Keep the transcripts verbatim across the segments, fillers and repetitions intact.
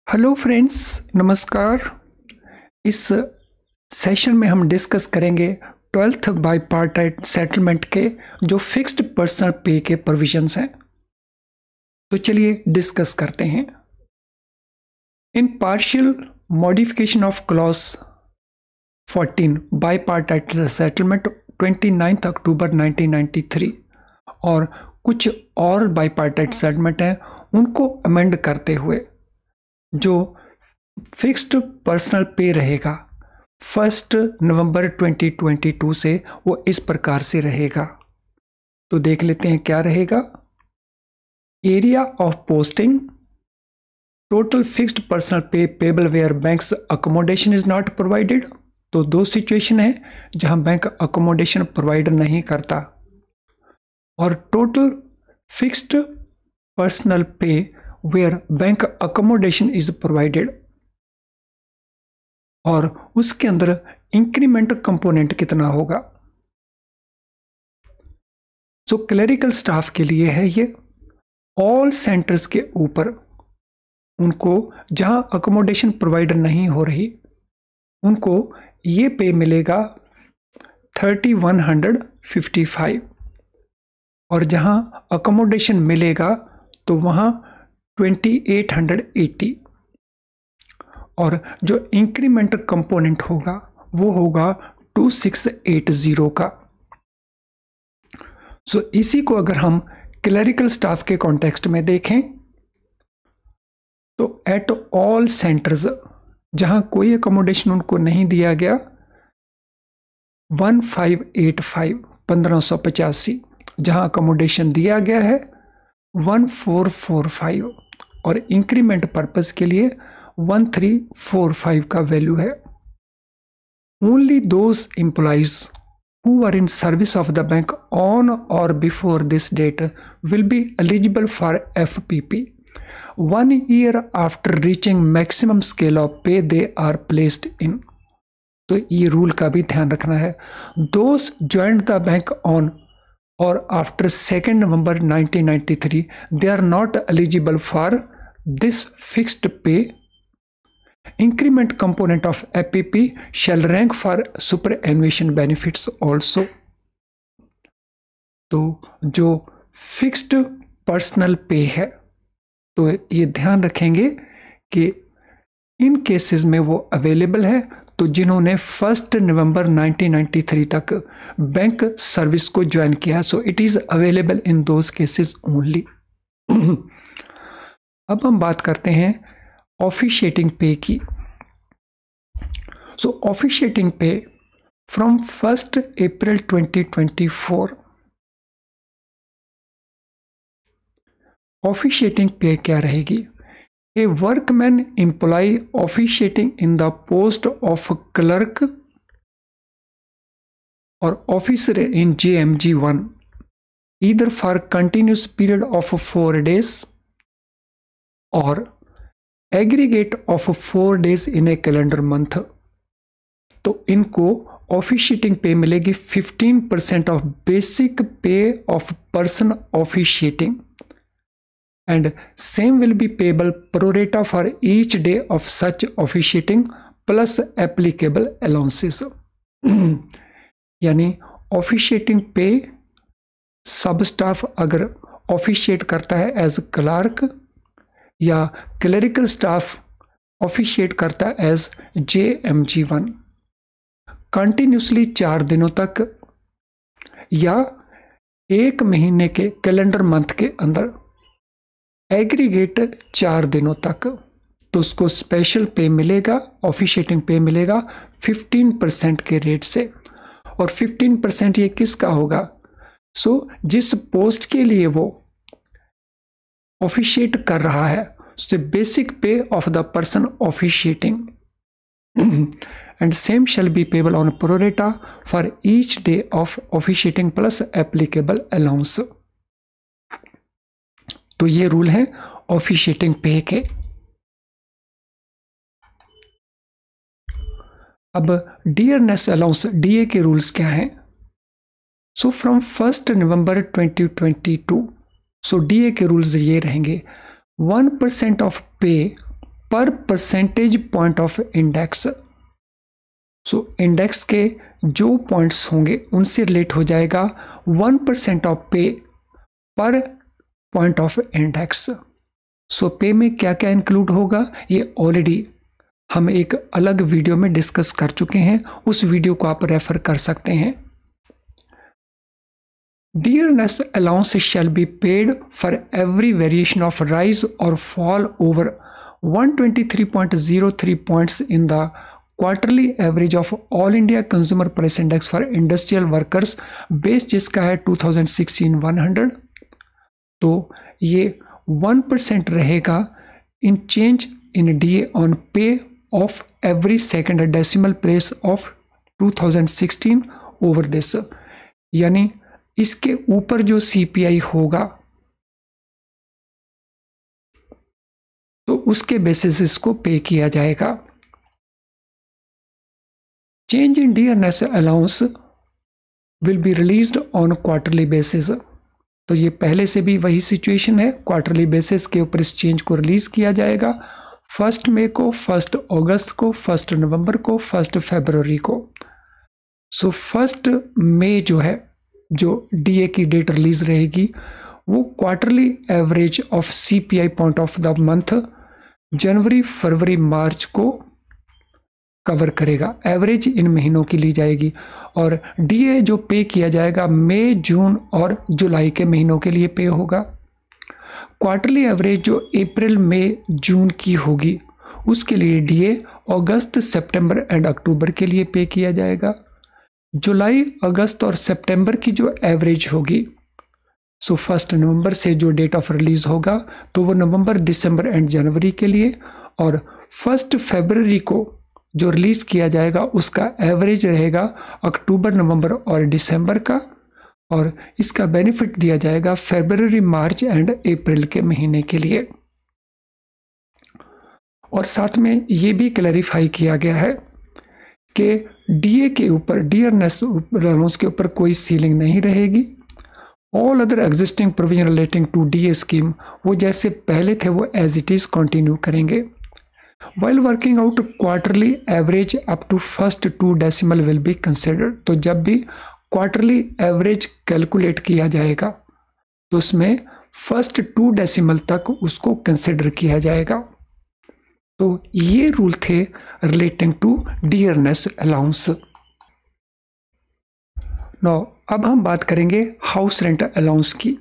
Hello friends, नमस्कार। इस session में हम डिस्कस करेंगे ट्वेल्थ बाईपार्टाइट सेटलमेंट के जो फिक्स्ड पर्सनल पे के प्रोविजंस हैं। तो चलिए डिस्कस करते हैं। In partial modification of clause fourteen bipartite settlement उनतीस अक्टूबर नाइनटीन नाइंटी थ्री और कुछ और बाईपार्टाइट सेटलमेंट हैं, उनको अमेंड करते हुए जो फिक्स्ड पर्सनल पे रहेगा first November twenty twenty two से वो इस प्रकार से रहेगा। तो देख लेते हैं क्या रहेगा। Area of posting, total fixed personal pay payable where banks accommodation is not provided. तो दो सिचुएशन है जहां बैंक अकोमोडेशन प्रोवाइड नहीं करता, और total fixed personal pay where bank accommodation is provided, और उसके अंदर इंक्रीमेंट कंपोनेंट कितना होगा। जो क्लरिकल स्टाफ के लिए है ये ऑल सेंटर्स के ऊपर, उनको जहां अकोमोडेशन प्रोवाइड नहीं हो रही उनको ये पे मिलेगा thirty one hundred fifty five, और जहां अकोमोडेशन मिलेगा तो वहां ट्वेंटी एट हंड्रेड एटी, और जो इंक्रीमेंट कंपोनेंट होगा वो होगा टू सिक्स एट जीरो का। सो so, इसी को अगर हम क्लरिकल स्टाफ के कॉन्टेक्स्ट में देखें तो एट ऑल सेंटर्स जहां कोई अकोमोडेशन उनको नहीं दिया गया वन फाइव एट फाइव पंद्रह सौ पचासी, जहां अकोमोडेशन दिया गया है वन फोर फोर फाइव, और इंक्रीमेंट पर्पस के लिए वन थ्री फोर फाइव का वैल्यू है। Only those employees who are in service of the bank on or before this date will be eligible for F P P one year after reaching maximum scale of pay they are placed in. तो ये rule का भी ध्यान रखना है। Those joined the bank on or after second November nineteen ninety-three, they are not eligible for this fixed pay. Increment component of A P P shall rank for superannuation benefits also. तो जो fixed personal पे है तो ये ध्यान रखेंगे कि इन cases में वो अवेलेबल है। तो जिन्होंने first November nineteen ninety three तक बैंक सर्विस को ज्वाइन किया, so it is available in those cases only. अब हम बात करते हैं ऑफिशिएटिंग पे की। So officiating pay from first April twenty twenty four, officiating pay क्या रहेगी। A workman employee officiating in the post of clerk or officer in J M G one either for continuous period of four days or aggregate of four days in a calendar month, तो इनको officiating pay मिलेगी fifteen percent of basic pay of person officiating, and same will be payable pro rata for each day of such officiating plus applicable allowances. यानी officiating pay सब staff अगर ऑफिशिएट करता है as clerk, या clerical staff officiate करता है as J M G one continuously चार दिनों तक या एक महीने के कैलेंडर मंथ के अंदर एग्रीगेट चार दिनों तक, तो उसको स्पेशल पे मिलेगा, ऑफिशिएटिंग पे मिलेगा फिफ्टीन परसेंट के रेट से। और फिफ्टीन परसेंट ये किसका होगा। सो so, जिस पोस्ट के लिए वो ऑफिशिएट कर रहा है उससे basic pay of the person officiating, and same shall be payable on pro rata for each day of officiating plus applicable allowance. तो ये रूल है ऑफिशिएटिंग पे के। अब डियरनेस अलाउंस डीए के रूल्स क्या हैं। So from first November twenty twenty two, so DA के rules ये रहेंगे one percent of pay per percentage point of index. So index के जो पॉइंट्स होंगे उनसे रिलेट हो जाएगा वन परसेंट ऑफ पे पर पॉइंट ऑफ इंडेक्स। सो पे में क्या क्या इंक्लूड होगा ये ऑलरेडी हम एक अलग वीडियो में डिस्कस कर चुके हैं, उस वीडियो को आप रेफर कर सकते हैं। Dearness allowance shall be paid for every variation of rise or fall over one hundred twenty-three point zero three points in the quarterly average of All India Consumer Price Index for industrial workers, base जिसका है two thousand sixteen one hundred. तो ये one percent रहेगा in change in D on pay of every second decimal place of two thousand sixteen over this, यानी इसके ऊपर जो CPI होगा तो उसके बेसिस इसको पे किया जाएगा। Change in dearness allowance will be released on quarterly basis. तो ये पहले से भी वही सिचुएशन है, क्वार्टरली बेसिस के ऊपर इस चेंज को रिलीज किया जाएगा। फर्स्ट मई को, फर्स्ट अगस्त को, फर्स्ट नवंबर को, फर्स्ट फरवरी को। सो फर्स्ट मई जो है जो डीए की डेट रिलीज रहेगी वो quarterly average of CPI point of the month जनवरी फरवरी मार्च को कवर करेगा। एवरेज इन महीनों की ली जाएगी और डीए जो पे किया जाएगा मई जून और जुलाई के महीनों के लिए पे होगा। क्वार्टरली एवरेज जो अप्रैल मई जून की होगी उसके लिए DA August September and October के लिए पे किया जाएगा। जुलाई अगस्त और सितंबर की जो एवरेज होगी, सो फर्स्ट नवंबर से जो डेट ऑफ रिलीज होगा तो वो नवंबर दिसंबर एंड जनवरी के लिए, और फर्स्ट फरवरी को जो रिलीज किया जाएगा उसका एवरेज रहेगा अक्टूबर नवंबर और दिसंबर का, और इसका बेनिफिट दिया जाएगा फरवरी मार्च एंड अप्रैल के महीने के लिए। और साथ में ये भी क्लैरिफाई किया गया है कि डीए के ऊपर, डियरनेस अलाउंस के ऊपर कोई सीलिंग नहीं रहेगी। All other existing provision relating to DA scheme वो जैसे पहले थे वो एज इट इज कंटिन्यू करेंगे। While working out quarterly average up to first two decimal will be considered. तो जब भी क्वार्टरली एवरेज कैलकुलेट किया जाएगा तो उसमें फर्स्ट टू डेसिमल तक उसको कंसिडर किया जाएगा। तो ये रूल थे relating to dearness allowance. Now अब हम बात करेंगे हाउस रेंट अलाउंस की।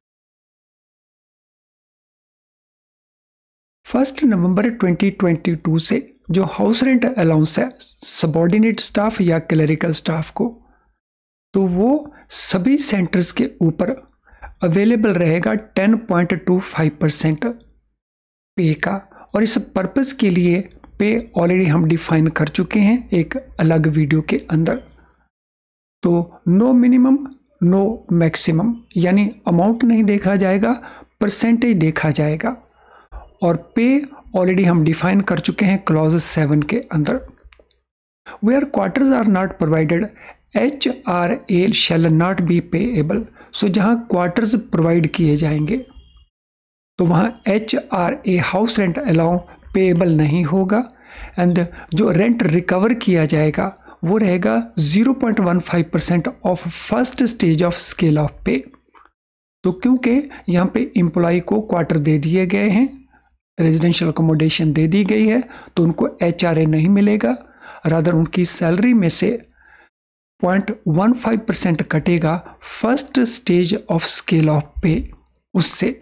First November twenty twenty two से जो हाउस रेंट अलाउंस है सबॉर्डिनेट स्टाफ या क्लरिकल स्टाफ को, तो वो सभी सेंटर्स के ऊपर अवेलेबल रहेगा ten point two five percent pay का। और इस पर्पस के लिए पे ऑलरेडी हम डिफाइन कर चुके हैं एक अलग वीडियो के अंदर। तो नो मिनिमम नो मैक्सिमम, यानी अमाउंट नहीं देखा जाएगा, परसेंटेज देखा जाएगा। और पे ऑलरेडी हम डिफाइन कर चुके हैं क्लॉज सेवन के अंदर। Where quarters are not provided H R A shall not be payable. So जहाँ क्वार्टर्स प्रोवाइड किए जाएंगे तो वहाँ H R A house rent allow payable नहीं होगा, एंड जो रेंट रिकवर किया जाएगा वो रहेगा zero point one five percent of first stage of scale of pay. तो क्योंकि यहाँ पे एम्प्लॉय को क्वार्टर दे दिए गए हैं, रेजिडेंशियल अकोमोडेशन दे दी गई है, तो उनको एच आर ए नहीं मिलेगा, रादर उनकी सैलरी में से पॉइंट वन फाइव परसेंट कटेगा first stage of scale of pay उससे।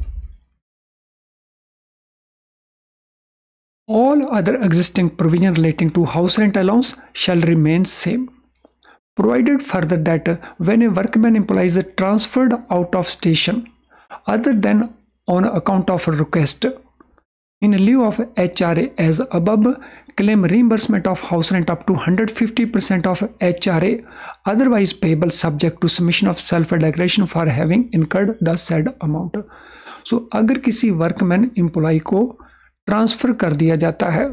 All other existing provision relating to house rent allowance shall remain same, provided further that when a workman employee is transferred out of station other than on account of a request in lieu of H R A as above, claim reimbursement of house rent up to one hundred fifty percent of H R A otherwise payable subject to submission of self-declaration for having incurred the said amount। So अगर किसी workman employ को transfer कर दिया जाता है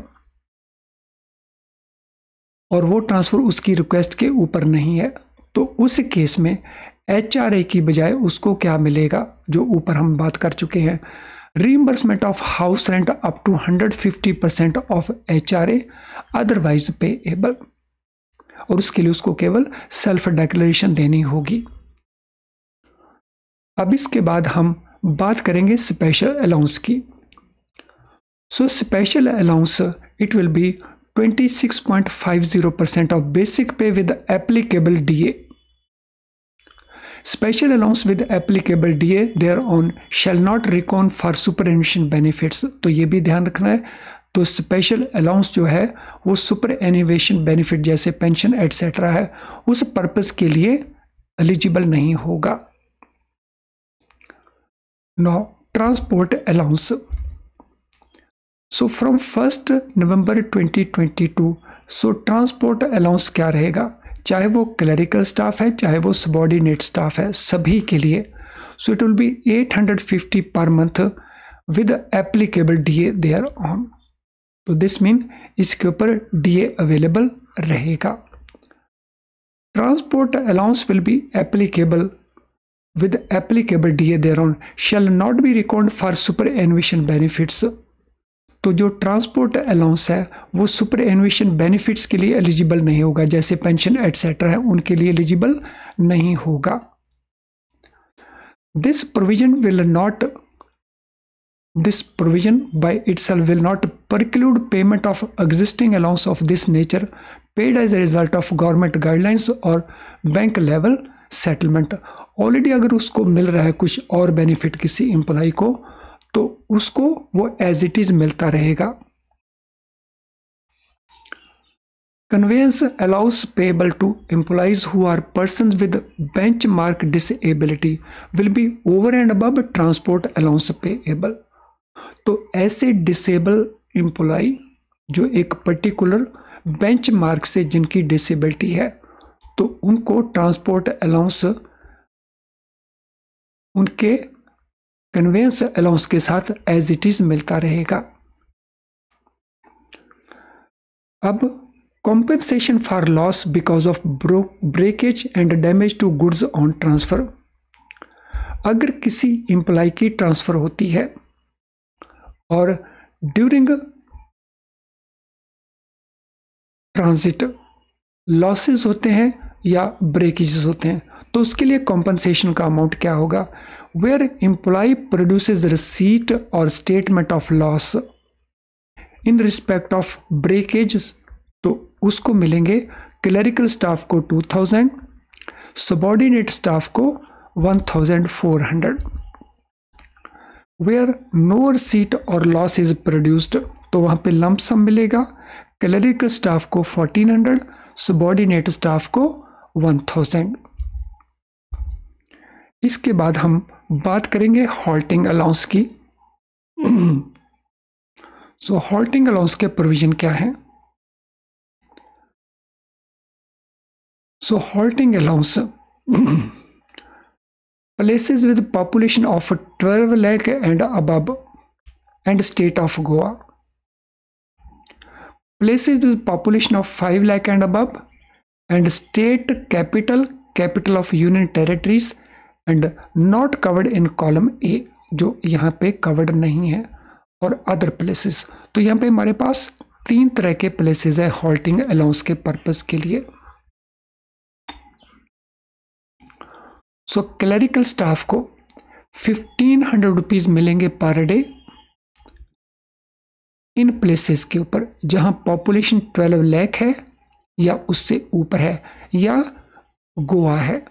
और वो transfer उसकी रिक्वेस्ट के ऊपर नहीं है, तो उस केस में एच आर ए की बजाय उसको क्या मिलेगा, जो ऊपर हम बात कर चुके हैं, reimbursement of house rent up to one hundred fifty percent of H R A otherwise payable, और उसके लिए उसको केवल सेल्फ डिक्लेरेशन देनी होगी। अब इसके बाद हम बात करेंगे स्पेशल अलाउंस की। So special allowance it will be twenty-six point five zero percent of basic pay with applicable D A. Special allowance with applicable D A thereon shall not recon for superannuation benefits. तो ये भी ध्यान रखना है। तो special allowance जो है वो सुपरएनुएशन बेनिफिट जैसे पेंशन एटसेट्रा है, उस पर्पस के लिए एलिजिबल नहीं होगा। Now transport allowance. So from first November twenty twenty-two so transport allowance क्या रहेगा, चाहे वो क्लरिकल स्टाफ है चाहे वो सबॉर्डिनेट स्टाफ है, सभी के लिए। So it will be eight hundred fifty per month with applicable DA thereon. तो दिस मीन इसके ऊपर डीए अवेलेबल रहेगा। Transport allowance will be applicable with applicable DA thereon shall not be record for superannuation benefits. तो जो transport allowance है वो superannuation benefits के लिए एलिजिबल नहीं होगा, जैसे पेंशन एटसेट्रा है उनके लिए एलिजिबल नहीं होगा। This provision will not this provision by itself will not preclude payment of existing allowance of this nature paid as a result of government guidelines और बैंक लेवल सेटलमेंट। ऑलरेडी अगर उसको मिल रहा है कुछ और बेनिफिट किसी एम्प्लॉय को, तो उसको वो एज इट इज मिलता रहेगा। Conveyance allowance payable to employees who are persons with benchmark disability will be over and above transport allowance payable. तो ऐसे डिसेबल एम्प्लॉय जो एक पर्टिकुलर बेंचमार्क से जिनकी डिसेबिलिटी है, तो उनको ट्रांसपोर्ट अलाउंस उनके कन्वेंस अलाउंस के साथ एज इट इज मिलता रहेगा। अब compensation for loss because of breakage and damage to goods on transfer. अगर किसी एम्प्लॉय की ट्रांसफर होती है और ड्यूरिंग ट्रांजिट लॉसेस होते हैं या ब्रेकेजेस होते हैं, तो उसके लिए कॉम्पेंसेशन का अमाउंट क्या होगा। Where employee produces receipt or statement of loss in respect of breakages, तो उसको मिलेंगे क्लरिकल स्टाफ को two thousand, सबॉर्डिनेट स्टाफ को one thousand four hundred। Where no receipt or loss is produced, तो वहाँ पे लंप सम मिलेगा, clerical staff को fourteen hundred, सबॉर्डिनेट स्टाफ को one thousand। इसके बाद हम बात करेंगे हॉल्टिंग अलाउंस की। सो हॉल्टिंग अलाउंस के प्रोविजन क्या है। So halting allowance places with population of twelve lakh and above and state of Goa, places with population of five lakh and above and state capital capital of union territories and not covered in column A, जो यहाँ पे covered नहीं है, और other places. तो यहाँ पे हमारे पास तीन तरह के प्लेसेस है हॉल्टिंग अलाउंस के पर्पस के लिए। सो क्लरिकल स्टाफ को फिफ्टीन हंड्रेड रुपीज मिलेंगे पर डे इन प्लेसेस के ऊपर जहां पॉपुलेशन ट्वेल्व लाख है या उससे ऊपर है या गोवा है।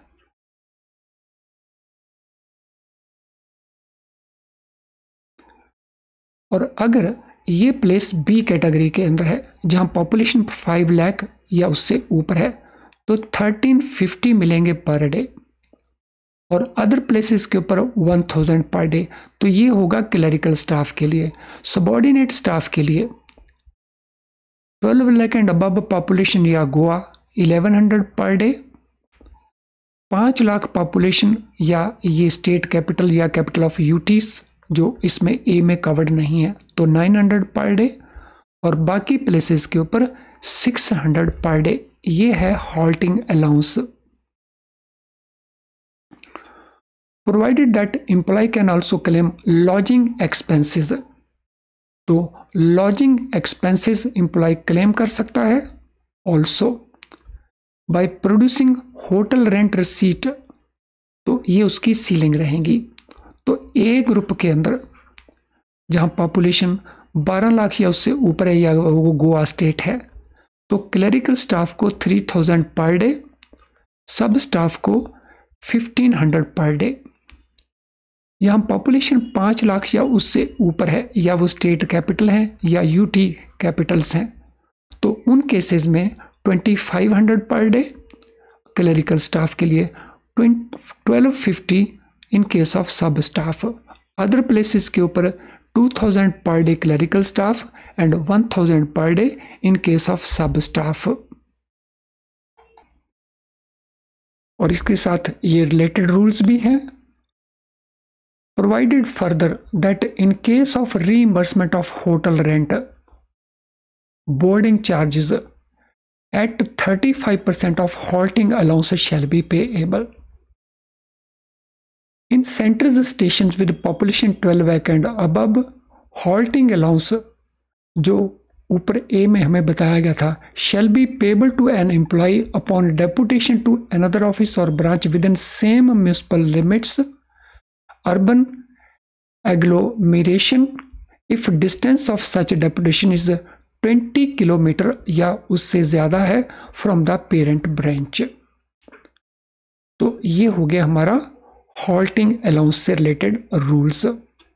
और अगर ये प्लेस बी कैटेगरी के अंदर है जहां पॉपुलेशन फाइव लाख या उससे ऊपर है, तो थर्टीन फिफ्टी मिलेंगे पर डे, और अदर प्लेसेस के ऊपर वन थाउजेंड पर डे। तो ये होगा क्लरिकल स्टाफ के लिए। सबॉर्डिनेट स्टाफ के लिए twelve lakh and above population या Goa eleven hundred per day, पाँच लाख पॉपुलेशन या ये स्टेट कैपिटल या कैपिटल ऑफ यूटीज जो इसमें ए में कवर्ड नहीं है तो नाइन हंड्रेड पर डे, और बाकी प्लेसेस के ऊपर सिक्स हंड्रेड पर डे। ये है halting allowance. Provided that employee can also claim lodging expenses. तो लॉजिंग एक्सपेंसेस एम्प्लॉय क्लेम कर सकता है। Also by producing hotel rent receipt, तो ये उसकी सीलिंग रहेगी। तो ए ग्रुप के अंदर जहां पॉपुलेशन बारह लाख या उससे ऊपर है या वो गोवा स्टेट है, तो क्लरिकल स्टाफ को three thousand per day, sub staff को फिफ्टीन हंड्रेड पर डे। यहाँ पॉपुलेशन पाँच लाख या उससे ऊपर है या वो स्टेट कैपिटल है या यूटी कैपिटल्स हैं, तो उन केसेस में twenty five hundred per day clerical staff के लिए, twelve fifty in case of sub staff. Other places के ऊपर two thousand per day clerical staff and one thousand per day in case of sub staff. और इसके साथ ये related rules भी हैं। Provided further that in case of reimbursement of hotel rent, boarding charges at thirty five percent of halting allowance shall be payable in centres station with population twelve lakh and above. Halting allowance जो ऊपर A में हमें बताया गया था, shall be payable to an employee upon deputation to another office और branch within same municipal limits, urban agglomeration, if distance of such deputation is twenty kilometre या उससे ज्यादा है फ्रॉम द पेरेंट ब्रांच। तो ये हो गया हमारा हॉल्टिंग अलाउंस से रिलेटेड रूल्स।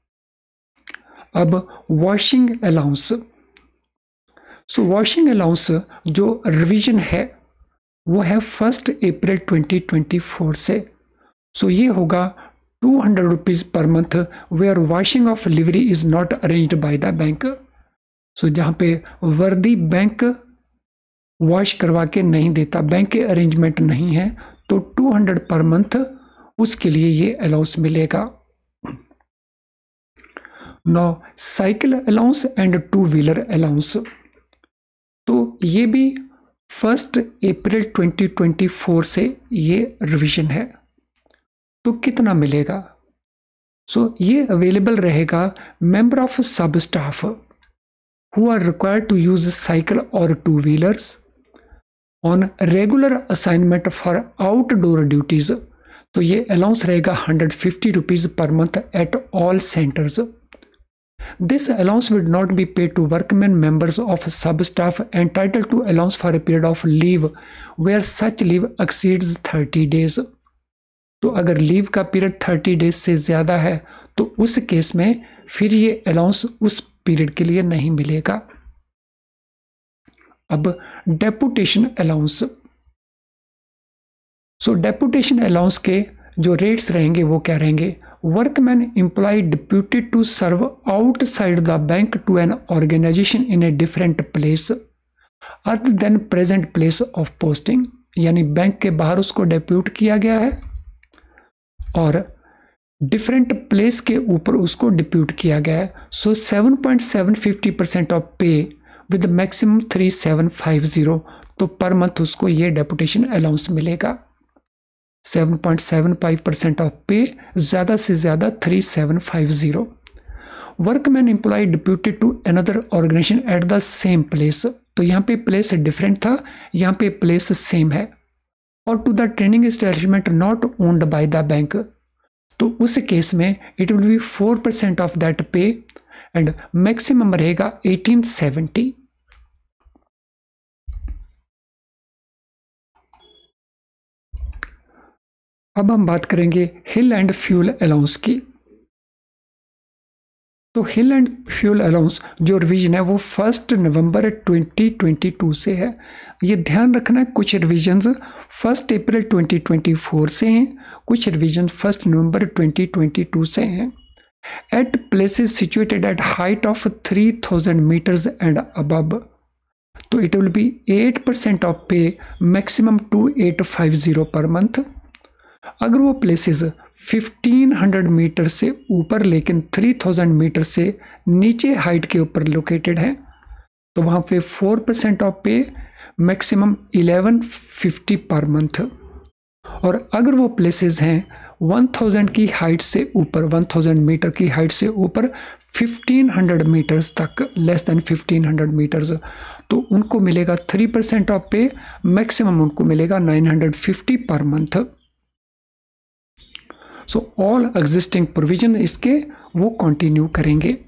अब washing allowance. So washing allowance जो रिवीजन है वो है first April twenty twenty four से। सो ये होगा two hundred rupees per month where washing of livery is not arranged by the bank. So जहाँ पे वर्दी बैंक वॉश करवा के नहीं देता, बैंक के अरेंजमेंट नहीं है, तो टू हंड्रेड पर मंथ उसके लिए ये अलाउंस मिलेगा। No cycle allowance and two wheeler allowance, तो ये भी first April twenty twenty four से ये रिवीजन है। तो कितना मिलेगा? सो so, ये अवेलेबल रहेगा member of sub staff who are required to use cycle और two wheelers on regular assignment for outdoor duties. तो ये अलाउंस रहेगा hundred fifty rupees per month at all centres. This allowance will not be paid to workman members of sub staff entitled to allowance for a period of leave where such leave exceeds thirty days. तो अगर leave का period thirty days से ज़्यादा है तो उस case में फिर ये अलाउंस उस पीरियड के लिए नहीं मिलेगा। अब deputation allowance. So deputation allowance के जो रेट्स रहेंगे वो क्या रहेंगे? Workman employee deputed to serve outside the bank to an organisation in a different place other than present place of posting, यानी बैंक के बाहर उसको डिप्यूट किया गया है और डिफरेंट प्लेस के ऊपर उसको डिप्यूट किया गया है। So seven point seven fifty percent of pay with maximum three seven five zero, तो पर मंथ उसको ये डेपुटेशन अलाउंस मिलेगा। Seven point seven five percent of pay, ज़्यादा से ज़्यादा three seven five zero. Workman employee deputed to another organisation at the same place, तो यहाँ पे प्लेस डिफरेंट था, यहाँ पे प्लेस सेम है। और to the training establishment not owned by the bank, तो उस केस में it will be four percent of that pay and maximum रहेगा एटीन सेवेंटी। अब हम बात करेंगे हिल एंड फ्यूल अलाउंस की। तो हिल एंड फ्यूल अलाउंस जो रिवीजन है वो first November twenty twenty two से है। ये ध्यान रखना है, कुछ revisions first April twenty twenty four से हैं, कुछ revision first November twenty twenty two से हैं। At places situated at height of three thousand metres and above, तो it will be eight percent of pay, maximum two eight five zero per month. अगर वो places fifteen hundred metre से ऊपर लेकिन three thousand metre से नीचे height के ऊपर लोकेटेड है तो वहाँ पे four percent of pay, maximum eleven fifty per month. और अगर वो प्लेसेस हैं वन थाउज़ेंड की हाइट से ऊपर, वन थाउज़ेंड मीटर की हाइट से ऊपर फिफ्टीन हंड्रेड मीटर्स तक, less than fifteen hundred metres, तो उनको मिलेगा three percent of pay, maximum उनको मिलेगा nine hundred fifty per month. So all existing provision इसके वो कंटिन्यू करेंगे।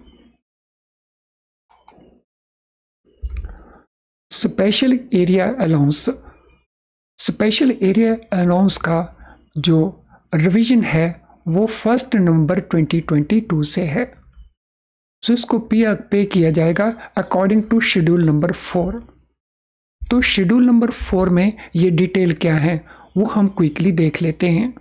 Special area allowance, special area allowance का जो रिवीजन है वो first November twenty twenty two से है। सो इसको पे पे किया जाएगा according to schedule number four. तो शेड्यूल नंबर फोर में ये डिटेल क्या है वो हम क्विकली देख लेते हैं।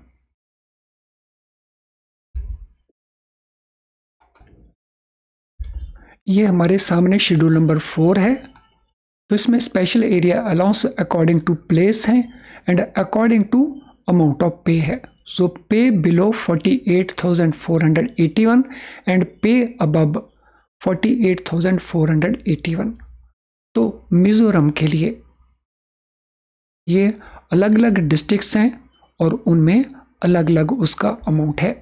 ये हमारे सामने शेड्यूल नंबर फोर है। तो इसमें special area allowance according to place है and according to amount of pay है। So pay below forty eight thousand four hundred eighty one and pay above forty eight thousand four hundred eighty one. तो मिजोरम के लिए ये अलग अलग districts हैं और उनमें अलग अलग उसका अमाउंट है।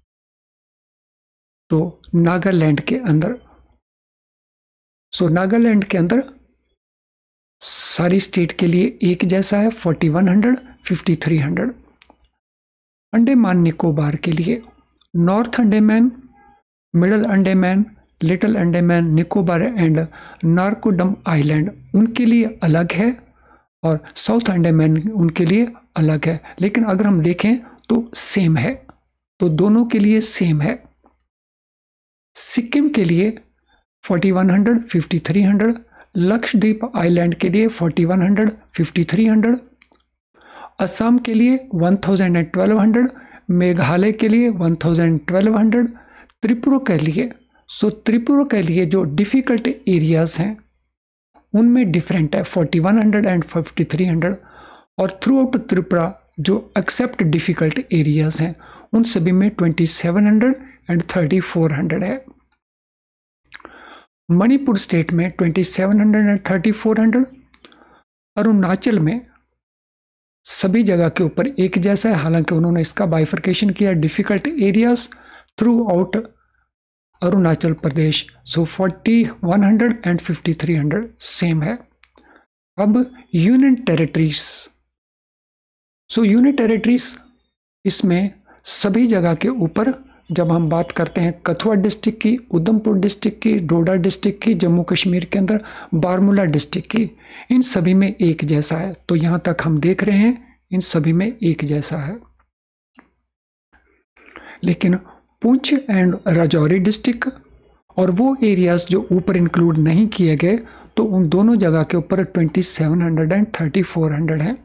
तो नागालैंड के अंदर, सो नागालैंड के अंदर सारी स्टेट के लिए एक जैसा है, forty one hundred, fifty three hundred. Andaman Nicobar के लिए north Andaman, middle Andaman, little Andaman Nicobar and Narcondam island उनके लिए अलग है और साउथ अंडमान उनके लिए अलग है। लेकिन अगर हम देखें तो सेम है, तो दोनों के लिए सेम है। सिक्किम के लिए forty one hundred, fifty three hundred, Lakshadweep island के लिए forty one hundred, fifty three हंड्रेड, असम के लिए one thousand and twelve hundred, Meghalaya के लिए one thousand twelve hundred, Tripura के लिए, सो त्रिपुरा के लिए जो डिफ़िकल्ट एरियाज़ हैं उनमें डिफरेंट है, forty one hundred and fifty three hundred. और थ्रू आउट त्रिपुरा जो एक्सेप्ट डिफ़िकल्ट एरियाज़ हैं उन सभी में twenty seven hundred and thirty four hundred है। मणिपुर स्टेट में twenty seven hundred and thirty four hundred. Arunachal में सभी जगह के ऊपर एक जैसा है, हालांकि उन्होंने इसका बाइफर्केशन किया difficult areas throughout Arunachal Pradesh. So forty one hundred and fifty three hundred same है। अब union territories, so union territories इसमें सभी जगह के ऊपर, जब हम बात करते हैं कथुआ डिस्ट्रिक्ट की, उधमपुर डिस्ट्रिक्ट की, डोडा डिस्ट्रिक्ट की, जम्मू कश्मीर के अंदर बारामूला डिस्ट्रिक्ट की, इन सभी में एक जैसा है। तो यहाँ तक हम देख रहे हैं इन सभी में एक जैसा है। लेकिन पुंछ एंड राजौरी डिस्ट्रिक्ट और वो एरियाज जो ऊपर इंक्लूड नहीं किए गए, तो उन दोनों जगह के ऊपर twenty seven hundred and thirty four hundred है।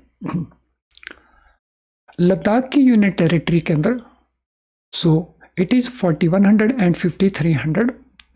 लद्दाख की यूनियन टेरिटरी के अंदर so it is forty one hundred and fifty three hundred.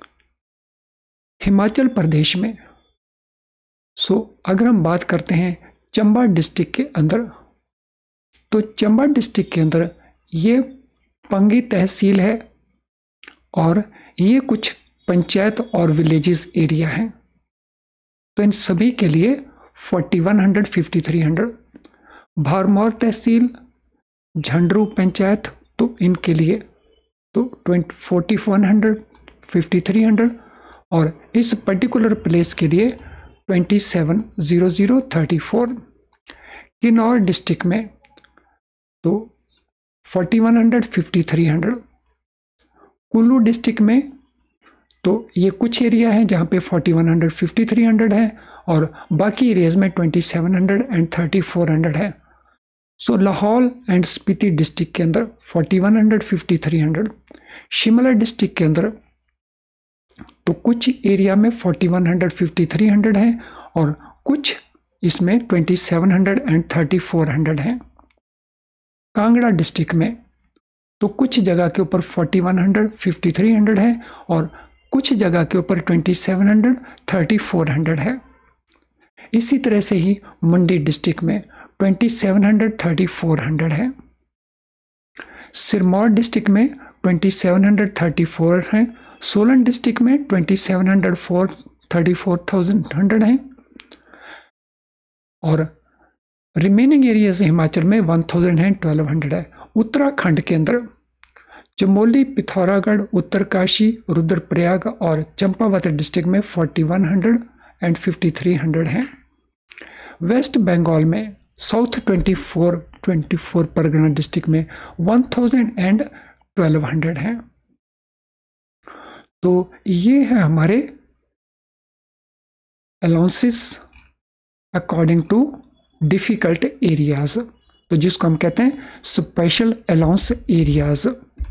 Himachal Pradesh में सो अगर हम बात करते हैं चंबा डिस्ट्रिक्ट के अंदर, तो चंबा डिस्ट्रिक्ट के अंदर ये पंगी तहसील है और ये कुछ पंचायत और विलेजेस एरिया हैं। तो इन सभी के लिए forty one hundred, fifty three hundred. Bharmour tehsil, Jhandru panchayat, तो इनके लिए तो twenty forty one hundred, fifty three hundred. और इस पर्टिकुलर प्लेस के लिए twenty seven zero zero thirty four. Kinnaur district में तो forty one hundred, fifty three hundred. Kullu district में तो ये कुछ एरिया है जहाँ पे forty one hundred, fifty three hundred है और बाकी एरियाज में twenty seven hundred and thirty four hundred है। So Lahaul and Spiti district के अंदर forty one hundred, fifty three hundred. Shimla district के अंदर तो कुछ एरिया में forty one hundred, fifty three hundred है और कुछ इसमें twenty seven hundred and thirty four hundred है। कांगड़ा डिस्ट्रिक्ट में तो कुछ जगह के ऊपर forty one hundred, fifty three hundred है और कुछ जगह के ऊपर twenty seven hundred, thirty four hundred है। इसी तरह से ही मंडी डिस्ट्रिक्ट में twenty seven hundred, thirty four hundred है। सिरमौर डिस्ट्रिक्ट में twenty seven hundred, thirty four है। सोलन डिस्ट्रिक्ट में twenty seven hundred, four thirty four thousand hundred है और रिमेनिंग एरियाज हिमाचल में वन थाउजेंड है, ट्वेल्व हंड्रेड है। उत्तराखंड के अंदर चमोली, पिथौरागढ़, उत्तरकाशी, रुद्रप्रयाग और चंपावत डिस्ट्रिक्ट में forty one hundred and fifty three hundred हैं। वेस्ट बंगाल में south twenty four twenty four Pargana district में one thousand and twelve hundred हैं। तो ये है हमारे allowances according to difficult areas, तो जिसको हम कहते हैं स्पेशल अलाउंस एरियाज।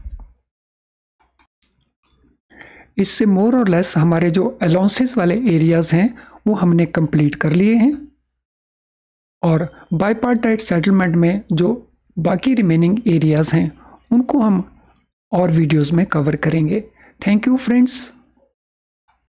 इससे मोर और लेस हमारे जो अलाउंसेस वाले एरियाज हैं वो हमने कंप्लीट कर लिए हैं, और बाइपार्टाइट सेटलमेंट में जो बाकी रिमेनिंग एरियाज हैं उनको हम और वीडियोस में कवर करेंगे। Thank you friends.